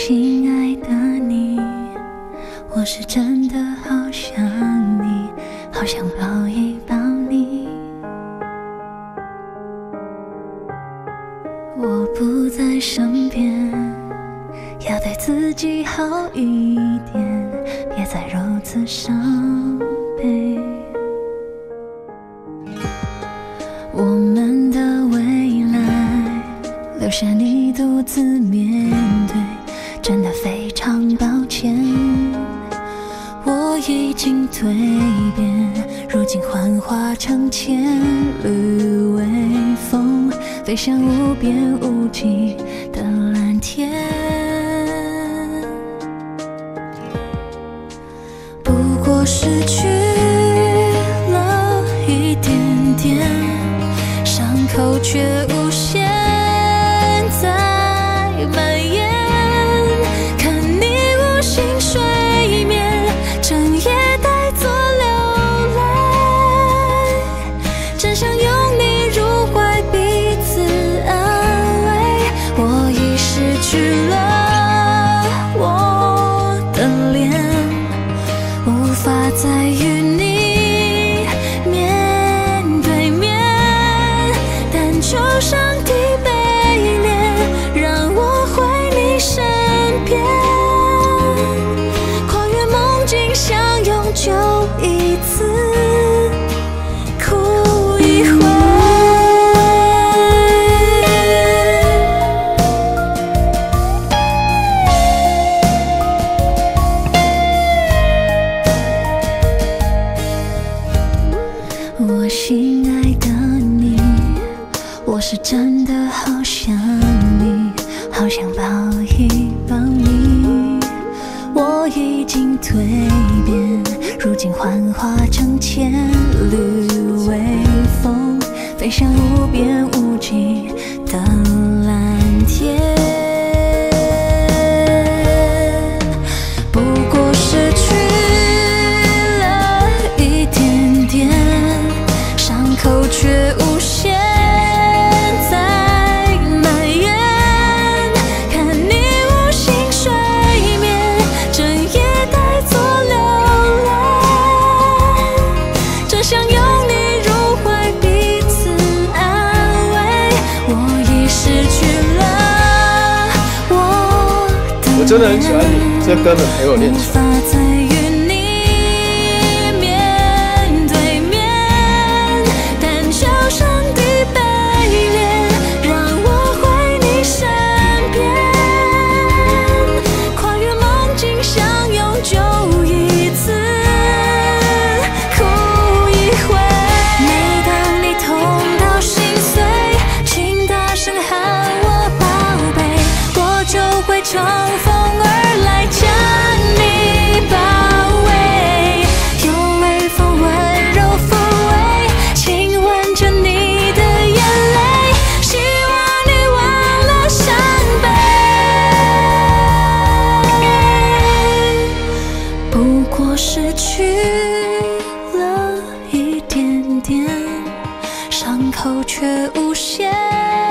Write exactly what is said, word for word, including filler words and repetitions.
心爱的你，我是真的好想你，好想抱一抱你。我不在身边，要对自己好一点，别再如此伤悲。我们的未来留下你独自面对，真的非常抱歉。我已经蜕变，如今幻化成千缕微风，飞向无边无际的蓝天。不过失去了一点点，伤口却无限在蔓延。看你无心睡眠，整夜呆坐流泪，真想拥你入怀，彼此安慰。我已失去了我的脸，无法再与你面对面，但求上帝悲怜，让我回你身边，跨越梦境，相拥就一次哭一回。我心爱的你，我是真的好想你，好想抱一抱你。我已经蜕变，如今幻化成千缕微风，飞向无边无际的蓝天。不过失去了一点点，伤口却无限在蔓延。看你无心睡眠，整夜呆坐流泪，真想拥你入怀，彼此安慰。我已失去了我的我真的很喜欢你，这歌很陪我练琴。 无法再与你面对面，但求上帝悲怜，让我回你身边，跨越梦境，相拥就一次哭一回。每当你痛到心碎，请大声喊我宝贝，我就会乘风而来，将你包围，用微风温柔抚慰，亲吻着你的眼泪，希望你忘了伤悲。不过失去了一点点，伤口却无限